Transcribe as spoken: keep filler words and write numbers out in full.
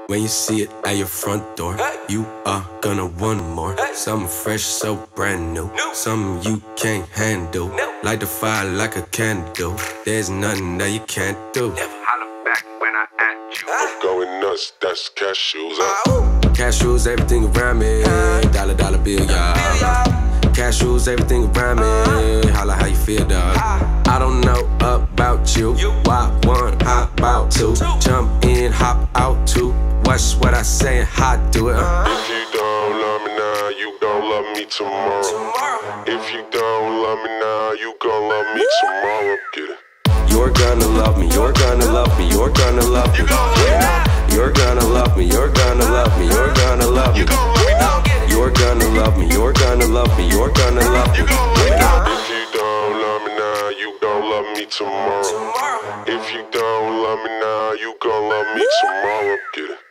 When you see it at your front door, you are gonna want more. Something fresh, so brand new. Something you can't handle. Light the fire like a candle. There's nothing that you can't do. Holla back when I at you. I'm going nuts, that's cashews, huh? Cashews, everything around me. Dollar, dollar bill, y'all. Cashews, everything around me. Holla how you feel, dog. I don't know about you. Why one, hop out two. Jump in, hop out two. Watch what I say and how I do it. Uh. If you don't love me now, you gon' love me tomorrow. If you don't love me now, you gon' love me tomorrow. Get it? You're gonna love me, you're gonna love me, you're gonna love me. You're gonna love me, you're gonna love me, you're gonna love me. You're gonna love me, you're gonna love me, you're gonna love me. If you don't love me now, you gon' love me tomorrow. If you don't love me now, you gon' love me tomorrow. Get it?